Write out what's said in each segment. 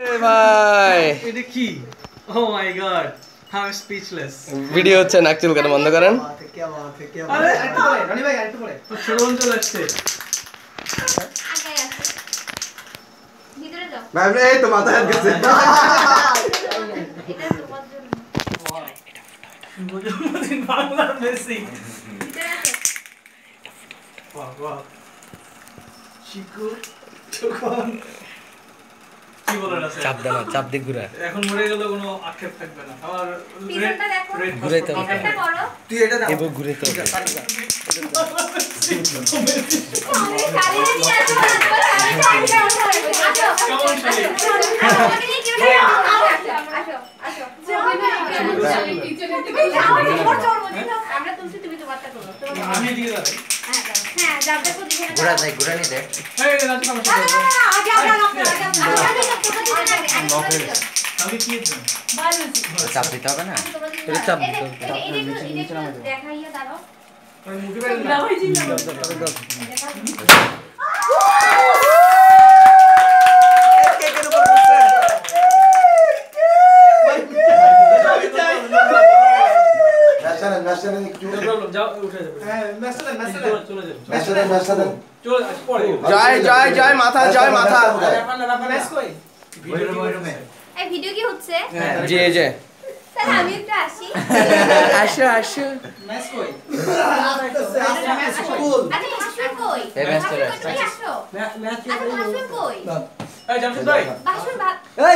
ভাই এটা কি? Oh my god, I'm speechless. Video হচ্ছে নাক চুল কেন বন্ধ করেন। আরে একটু পরে রনি ভাই একটু পরে তো ছোট বোন চলে আসছে। ভিতরে যাও ভাই এই তো মাথা হাত গেছে। এটা তোমার জন্য বুঝুন বাংলা মেসি ভিতরে আসো বাহ বাহ চিকু তখন কি বলার আছে চাপ দেনা চাপ দি ঘুরা এখন মরে গেল কোনো আক্ষেপ থাকবে না আমার পিছনটা দেখো ঘুরাইতে হবে পিছনটা করো তুই এটা দাও এবো ঘুরাইতে হবে আরে শাড়ি নিয়ে আসো কেমন শাড়ি আসো আমরা তুলছি তুমি তোমারটা করো আমি দিকে যাই হ্যাঁ যাবে তো দিকে ঘোড়া যাই ঘোড়া নিতে এই রাজু সমস্যা আমি কি চাপ দিতে হবে না এটা চাপ দিতে দেখাইয়া দাঁড়াও আমি মুখে বের না ম্যাশারেন একটু যাও উঠে যাবে হ্যাঁ ম্যাসেলেন চলে যাবে ম্যাশারেন চলে পরে জয় মাথা জয় মাথা ম্যাচ কই ভিডিও এই ভিডিও কি হচ্ছে জি এই যে তাহলে আমি একটু আসি আসো আসো ম্যাচ কই ম্যাচ স্কুল আরে হাসু কই এই ম্যাচ চলে আসো ম্যাচ আরে হাসু কই এই জামশেদ ভাই বাসুর ভাত এই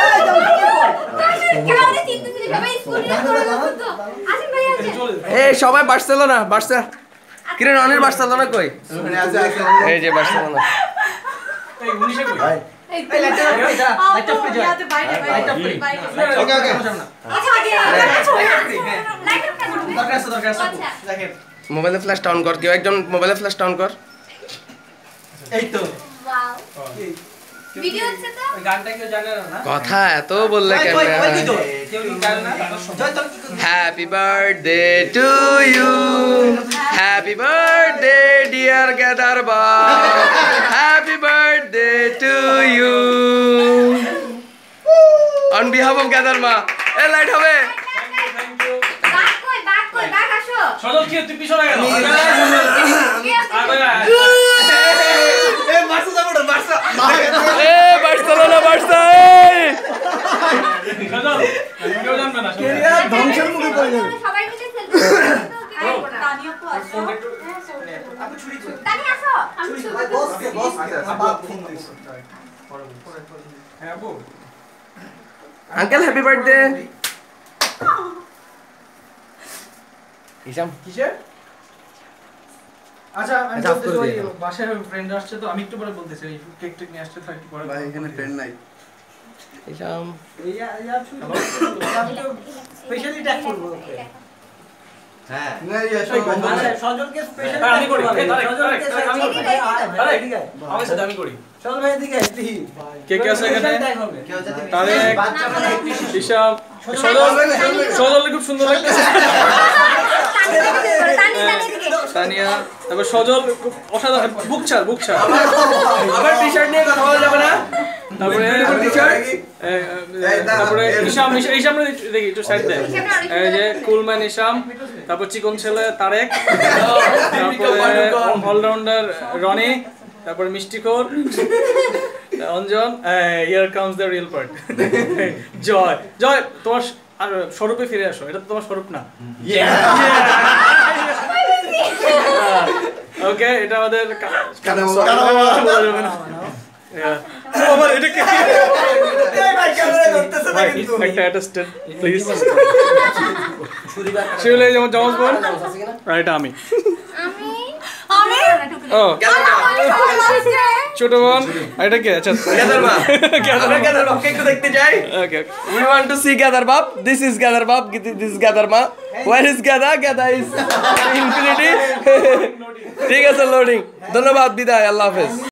কেমনে চিন্তা ছিল সবাই স্কুলে করে তো আসেন ভাই আসেন এই সবাই বার্সেলোনা কিরে রনির বার্সেলোনা কই এই যে বার্সেলোনা এই 19 কই ভাই এই লাইটটা ফ্রি যায় লাইটটা ফ্রি ওকে ওকে আচ্ছা আগে লাইটটা দরকার আছে দেখেন মোবাইলে ফ্ল্যাশটা অন কর কেউ একজন মোবাইলে ফ্ল্যাশটা অন কর এই তো ওয়াও ভিডিও হচ্ছে তো ওই গানটা কেউ জানে না কথা এত বললে কেন কেউ কি জানে না জয় তোর কি happy birthday to you happy birthday dear গেদার বা happy birthday to you on behalf of গেদার মা এ লাইট হবে থ্যাংক ইউ বাঘ আসো সজল কি তুই পিছনে গেল এ বার্সেলোনা বার্সা সজল কেউ জানবে না ধ্বংসের মুখে পড়ে যাবে সবাই মিলে সেলফি তানিও তো আসো আপনি ছুরি কই তানি আসো আমি ছবি বস বাপ ফোন দিছে হ্যাঁ আপু আঙ্কেল হ্যাপি বার্থডে ইসাম কিসের আচ্ছা আমি বলতে চাই বাসায় ফ্রেন্ড আসছে তো আমি একটু পরে বলতেছি এই কেক টেক নিয়ে আসছে তো একটু পরে ভাই এখানে ফ্রেন্ড নাই ইসাম আমি তো স্পেশালি ট্যাগ করব ওকে হ্যাঁ না এই সজলকে স্পেশালি আমি করি আমি করি আরে ঠিক আছে আমার সাথে আমি করি সজল ভাই এদিকে আসবি কে কে আছে এখানে তারেক হিসাব সজল খুব সুন্দর লাগতেছে তানিয়া তারপর সজল অসাধারণ বুকছাল আবার টি-শার্ট নিয়ে কথা বলা যাবে না তারপরে তারপরে ইসাম দেখি একটু সাইড দেয় এই যে কুলম্যান ইসাম তারপর চিকন ছেলে তারেক তারপরে অলরাউন্ডার রনি তারপরে মিষ্টিখোর Anjan here comes the real part Joy তোমার আর স্বরূপে ফিরে আসো এটা তো তোমার স্বরূপ না ওকে এটা আমাদের ছোট বোন এটা কে আচ্ছা দেখতে যাই we want to see gather bab this is gather bab this is gather ma where is gather is infinity ঠিক আছে লোডিং ধন্যবাদ বিদায় আল্লাহ হাফেজ